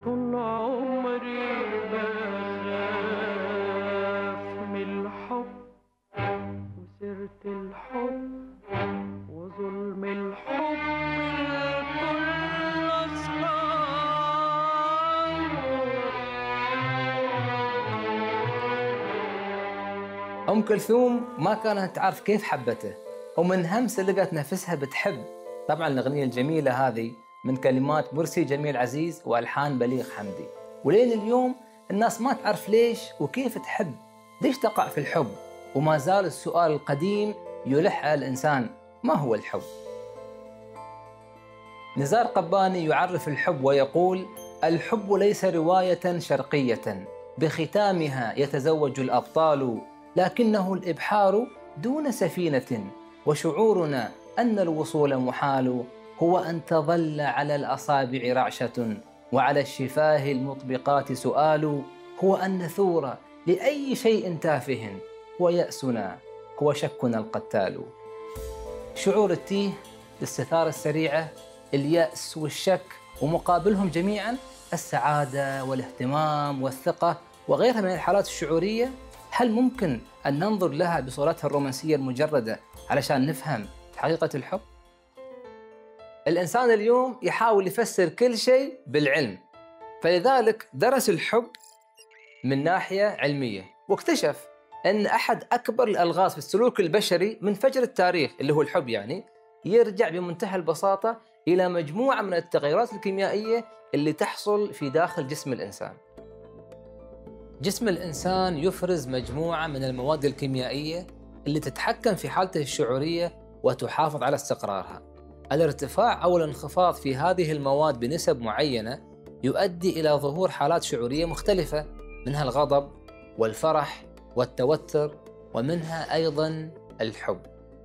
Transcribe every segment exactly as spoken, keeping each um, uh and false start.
طول عمري بخاف من الحب وسيرة الحب وظلم الحب الكل أم كلثوم ما كانت تعرف كيف حبته، ومن همس لقت نفسها بتحب. طبعا الأغنية الجميلة هذه من كلمات مرسي جميل عزيز وألحان بليغ حمدي، ولين اليوم الناس ما تعرف ليش وكيف تحب، ليش تقع في الحب، وما زال السؤال القديم يلح على الإنسان: ما هو الحب؟ نزار قباني يعرف الحب ويقول: الحب ليس رواية شرقية بختامها يتزوج الأبطال، لكنه الإبحار دون سفينة، وشعورنا أن الوصول محال، هو أن تظل على الأصابع رعشة وعلى الشفاه المطبقات سؤال، هو أن نثور لأي شيء تافه، ويأسنا هو شكنا القتال. شعور التيه، الاستثارة السريعة، اليأس والشك، ومقابلهم جميعاً السعادة والاهتمام والثقة وغيرها من الحالات الشعورية. هل ممكن أن ننظر لها بصورتها الرومانسية المجردة علشان نفهم حقيقة الحب؟ الإنسان اليوم يحاول يفسر كل شيء بالعلم، فلذلك درس الحب من ناحية علمية، واكتشف أن أحد أكبر الألغاز في السلوك البشري من فجر التاريخ اللي هو الحب، يعني يرجع بمنتهى البساطة إلى مجموعة من التغيرات الكيميائية اللي تحصل في داخل جسم الإنسان. جسم الإنسان يفرز مجموعة من المواد الكيميائية اللي تتحكم في حالته الشعورية وتحافظ على استقرارها. الارتفاع أو الانخفاض في هذه المواد بنسب معينة يؤدي إلى ظهور حالات شعورية مختلفة، منها الغضب والفرح والتوتر، ومنها أيضاً الحب.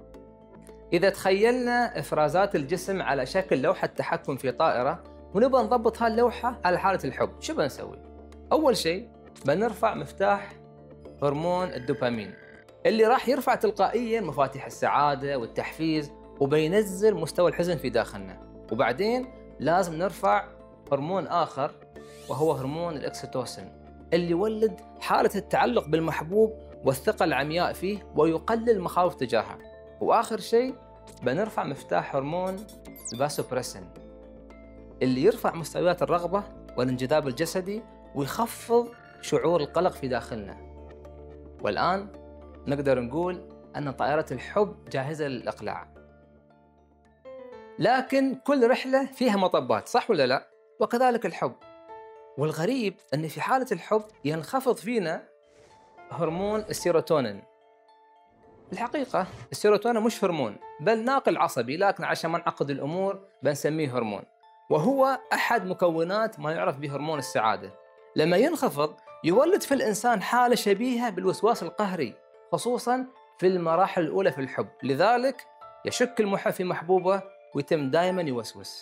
إذا تخيلنا إفرازات الجسم على شكل لوحة تحكم في طائرة ونبغى نضبط هاللوحة على حالة الحب، شو بنسوي؟ أول شيء بنرفع مفتاح هرمون الدوبامين اللي راح يرفع تلقائياً مفاتيح السعادة والتحفيز، وبينزل مستوى الحزن في داخلنا. وبعدين لازم نرفع هرمون آخر وهو هرمون الأكسيتوسين اللي يولد حالة التعلق بالمحبوب والثقة العمياء فيه ويقلل المخاوف تجاهه. وآخر شيء بنرفع مفتاح هرمون الفاسوبريسين اللي يرفع مستويات الرغبة والانجذاب الجسدي ويخفض شعور القلق في داخلنا. والآن نقدر نقول أن طائرة الحب جاهزة للإقلاع. لكن كل رحلة فيها مطبات، صح ولا لا؟ وكذلك الحب. والغريب أن في حالة الحب ينخفض فينا هرمون السيروتونين. الحقيقة السيروتونين مش هرمون بل ناقل عصبي، لكن عشان ما نعقد الأمور بنسميه هرمون، وهو أحد مكونات ما يعرف بهرمون السعادة. لما ينخفض يولد في الإنسان حالة شبيهة بالوسواس القهري، خصوصاً في المراحل الأولى في الحب، لذلك يشك المحب في محبوبه ويتم دائماً يوسوس.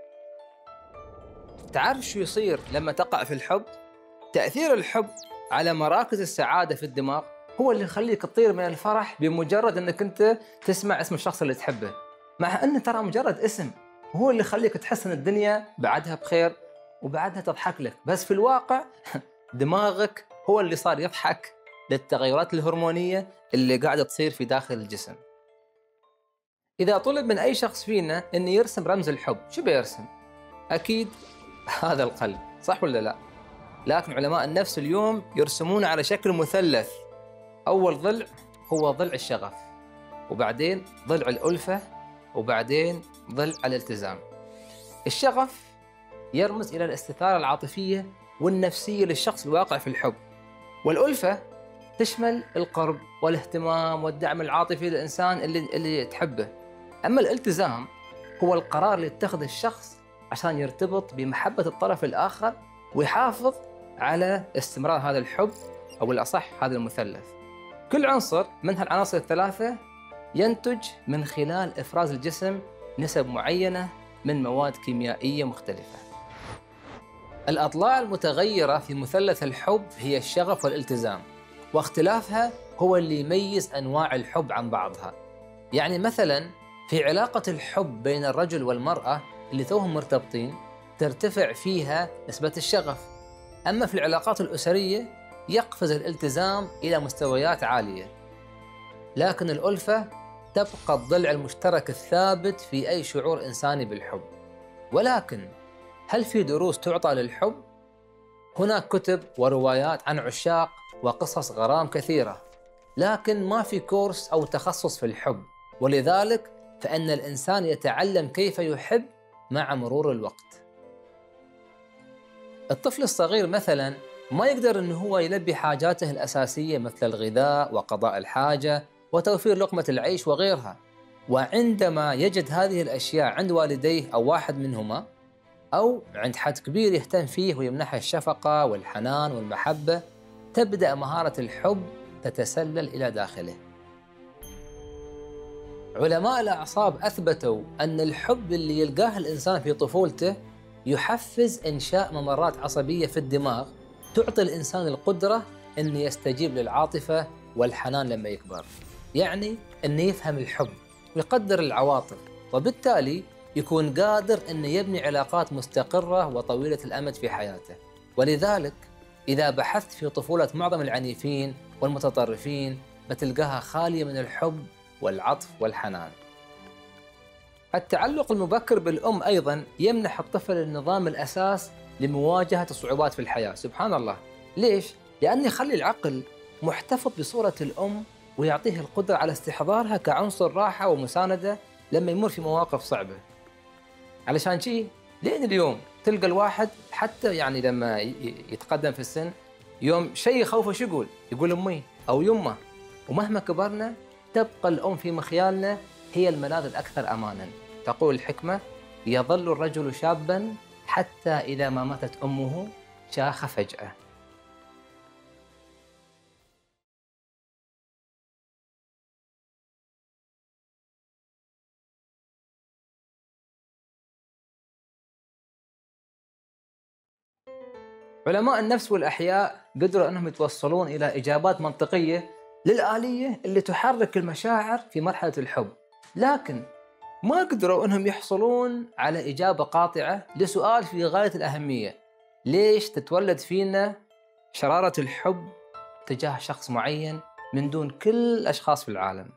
تعرف شو يصير لما تقع في الحب؟ تأثير الحب على مراكز السعادة في الدماغ هو اللي يخليك تطير من الفرح بمجرد أنك أنت تسمع اسم الشخص اللي تحبه، مع أنه ترى مجرد اسم، وهو اللي يخليك تحس أن الدنيا بعدها بخير وبعدها تضحك لك، بس في الواقع دماغك هو اللي صار يضحك للتغيرات الهرمونية اللي قاعدة تصير في داخل الجسم. إذا طلب من أي شخص فينا أن يرسم رمز الحب، شو بيرسم؟ أكيد هذا القلب، صح ولا لا؟ لكن علماء النفس اليوم يرسمونه على شكل مثلث. أول ضلع هو ضلع الشغف، وبعدين ضلع الألفة، وبعدين ضلع الالتزام. الشغف يرمز إلى الاستثارة العاطفية والنفسية للشخص الواقع في الحب، والألفة تشمل القرب والاهتمام والدعم العاطفي للإنسان اللي, اللي تحبه. أما الالتزام هو القرار اللي يتخذه الشخص عشان يرتبط بمحبة الطرف الآخر ويحافظ على استمرار هذا الحب، أو الأصح هذا المثلث. كل عنصر من هالعناصر الثلاثة ينتج من خلال إفراز الجسم نسب معينة من مواد كيميائية مختلفة. الأضلاع المتغيرة في مثلث الحب هي الشغف والالتزام، واختلافها هو اللي يميز أنواع الحب عن بعضها. يعني مثلاً في علاقة الحب بين الرجل والمرأة اللي توهم مرتبطين، ترتفع فيها نسبة الشغف. أما في العلاقات الأسرية يقفز الالتزام إلى مستويات عالية. لكن الألفة تبقى الضلع المشترك الثابت في أي شعور إنساني بالحب. ولكن هل في دروس تعطى للحب؟ هناك كتب وروايات عن عشاق وقصص غرام كثيرة، لكن ما في كورس أو تخصص في الحب، ولذلك فإن الإنسان يتعلم كيف يحب مع مرور الوقت. الطفل الصغير مثلاً ما يقدر أنه هو يلبي حاجاته الأساسية مثل الغذاء وقضاء الحاجة وتوفير لقمة العيش وغيرها، وعندما يجد هذه الأشياء عند والديه أو واحد منهما أو عند حد كبير يهتم فيه ويمنحه الشفقة والحنان والمحبة، تبدأ مهارة الحب تتسلل إلى داخله. علماء الأعصاب أثبتوا أن الحب اللي يلقاه الإنسان في طفولته يحفز إنشاء ممرات عصبية في الدماغ تعطي الإنسان القدرة أن يستجيب للعاطفة والحنان لما يكبر، يعني أن يفهم الحب ويقدر العواطف، وبالتالي يكون قادر أن يبني علاقات مستقرة وطويلة الأمد في حياته. ولذلك إذا بحثت في طفولة معظم العنيفين والمتطرفين بتلقاها خالية من الحب والعطف والحنان. التعلق المبكر بالأم أيضاً يمنح الطفل النظام الأساس لمواجهة الصعوبات في الحياة. سبحان الله، ليش؟ لأن يخلي العقل محتفظ بصورة الأم ويعطيه القدرة على استحضارها كعنصر راحة ومساندة لما يمر في مواقف صعبة. علشان شيء لين اليوم تلقى الواحد حتى يعني لما يتقدم في السن يوم شيء يخوفه شو يقول؟ يقول أمي أو يمه. ومهما كبرنا تبقى الأم في مخيالنا هي الملاذ الأكثر أماناً. تقول الحكمة: يظل الرجل شاباً حتى إذا ما ماتت أمه شاخ فجأة. علماء النفس والأحياء قدروا أنهم يتوصلون إلى إجابات منطقية للآلية اللي تحرك المشاعر في مرحلة الحب، لكن ما قدروا أنهم يحصلون على إجابة قاطعة لسؤال في غاية الأهمية: ليش تتولد فينا شرارة الحب تجاه شخص معين من دون كل الأشخاص في العالم؟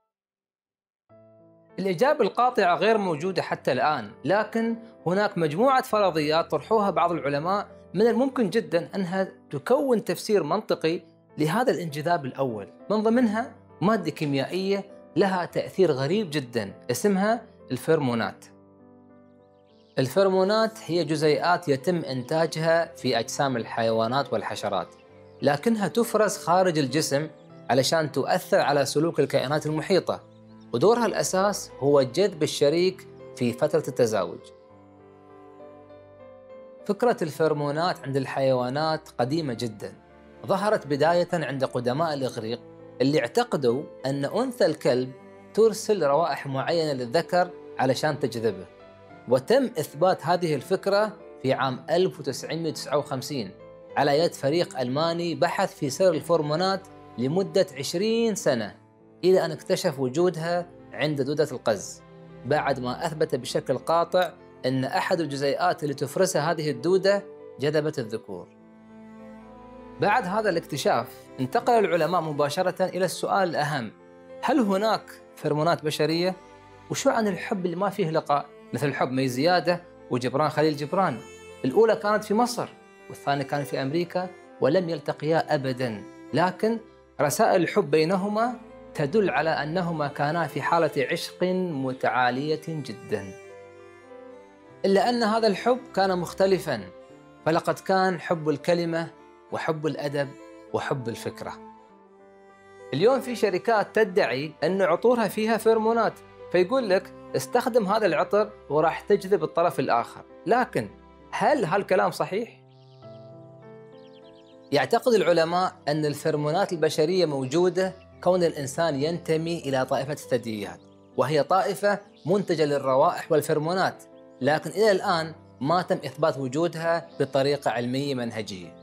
الإجابة القاطعة غير موجودة حتى الآن، لكن هناك مجموعة فرضيات طرحوها بعض العلماء من الممكن جدا أنها تكون تفسير منطقي لهذا الانجذاب الأول. من ضمنها مادة كيميائية لها تأثير غريب جدا اسمها الفيرمونات. الفيرمونات هي جزيئات يتم إنتاجها في أجسام الحيوانات والحشرات، لكنها تفرز خارج الجسم علشان تؤثر على سلوك الكائنات المحيطة، ودورها الأساس هو جذب الشريك في فترة التزاوج. فكرة الفيرمونات عند الحيوانات قديمة جدا، ظهرت بداية عند قدماء الإغريق اللي اعتقدوا أن أنثى الكلب ترسل روائح معينة للذكر علشان تجذبه، وتم إثبات هذه الفكرة في عام ألف وتسعمئة وتسعة وخمسين على يد فريق ألماني بحث في سر الفيرمونات لمدة عشرين سنة، إلى أن اكتشف وجودها عند دودة القز، بعد ما أثبت بشكل قاطع أن أحد الجزيئات اللي تفرزها هذه الدودة جذبت الذكور. بعد هذا الاكتشاف انتقل العلماء مباشرة إلى السؤال الأهم: هل هناك فيرمونات بشرية؟ وشو عن الحب اللي ما فيه لقاء، مثل حب مي زيادة وجبران خليل جبران؟ الأولى كانت في مصر والثانية كانت في أمريكا ولم يلتقيا أبداً، لكن رسائل الحب بينهما تدل على أنهما كانا في حالة عشق متعالية جداً. إلا أن هذا الحب كان مختلفاً، فلقد كان حب الكلمة وحب الأدب وحب الفكرة. اليوم في شركات تدعي أن عطورها فيها فيرمونات، فيقول لك استخدم هذا العطر وراح تجذب الطرف الآخر، لكن هل هالكلام صحيح؟ يعتقد العلماء أن الفيرمونات البشرية موجودة كون الإنسان ينتمي إلى طائفة الثدييات، وهي طائفة منتجة للروائح والفيرمونات، لكن إلى الآن ما تم إثبات وجودها بطريقة علمية منهجية.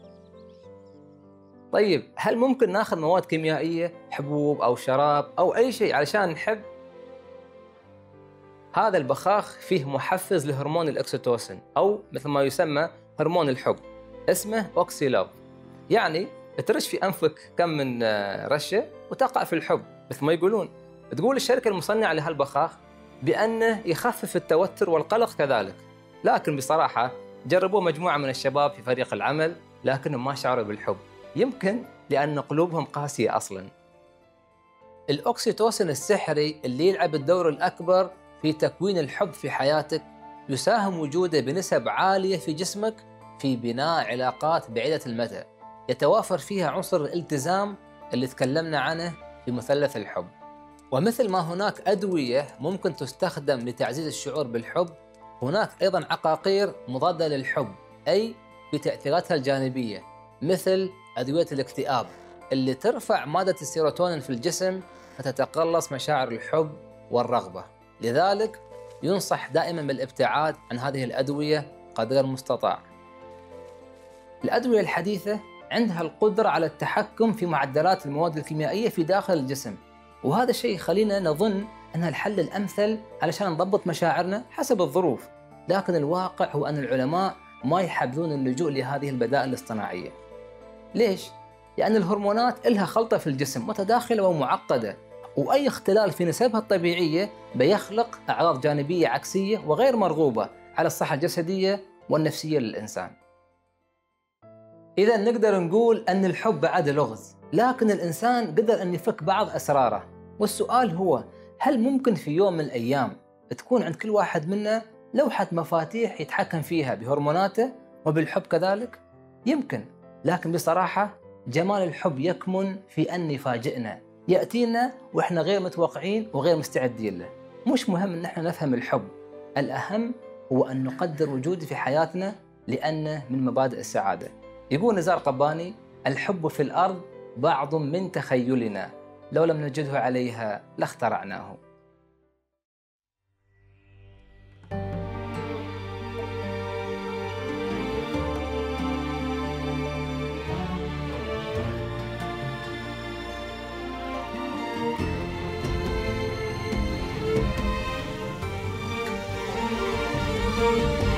طيب هل ممكن ناخذ مواد كيميائية، حبوب أو شراب أو أي شيء علشان نحب؟ هذا البخاخ فيه محفز لهرمون الأكسيتوسين أو مثل ما يسمى هرمون الحب، اسمه أوكسي لاف. يعني ترش في أنفك كم من رشة وتقع في الحب مثل ما يقولون. تقول الشركة المصنعة لهالبخاخ بأنه يخفف التوتر والقلق كذلك، لكن بصراحة جربوه مجموعة من الشباب في فريق العمل لكنهم ما شعروا بالحب، يمكن لأن قلوبهم قاسية أصلاً. الأكسيتوسين السحري اللي يلعب الدور الأكبر في تكوين الحب في حياتك يساهم وجوده بنسب عالية في جسمك في بناء علاقات بعيدة المدى يتوافر فيها عنصر الالتزام اللي تكلمنا عنه في مثلث الحب. ومثل ما هناك أدوية ممكن تستخدم لتعزيز الشعور بالحب، هناك أيضاً عقاقير مضادة للحب أي في تأثيراتها الجانبية، مثل أدوية الاكتئاب اللي ترفع مادة السيروتونين في الجسم فتتقلص مشاعر الحب والرغبة. لذلك ينصح دائماً بالابتعاد عن هذه الأدوية قدر المستطاع. الأدوية الحديثة عندها القدرة على التحكم في معدلات المواد الكيميائية في داخل الجسم، وهذا الشيء يخلينا نظن أنها الحل الأمثل علشان نضبط مشاعرنا حسب الظروف، لكن الواقع هو أن العلماء ما يحبذون اللجوء لهذه البدائل الاصطناعية. ليش؟ لأن الهرمونات إلها خلطة في الجسم متداخلة ومعقدة، وأي اختلال في نسبها الطبيعية بيخلق أعراض جانبية عكسية وغير مرغوبة على الصحة الجسدية والنفسية للإنسان. إذا نقدر نقول أن الحب بعد لغز، لكن الإنسان قدر أن يفك بعض أسراره، والسؤال هو هل ممكن في يوم من الأيام تكون عند كل واحد منا لوحة مفاتيح يتحكم فيها بهرموناته وبالحب كذلك؟ يمكن، لكن بصراحة جمال الحب يكمن في أن يفاجئنا، يأتينا وإحنا غير متوقعين وغير مستعدين له. مش مهم أن احنا نفهم الحب، الأهم هو أن نقدر وجوده في حياتنا لأنه من مبادئ السعادة. يقول نزار قباني: الحب في الأرض بعض من تخيلنا، لو لم نجده عليها لاخترعناه. thank you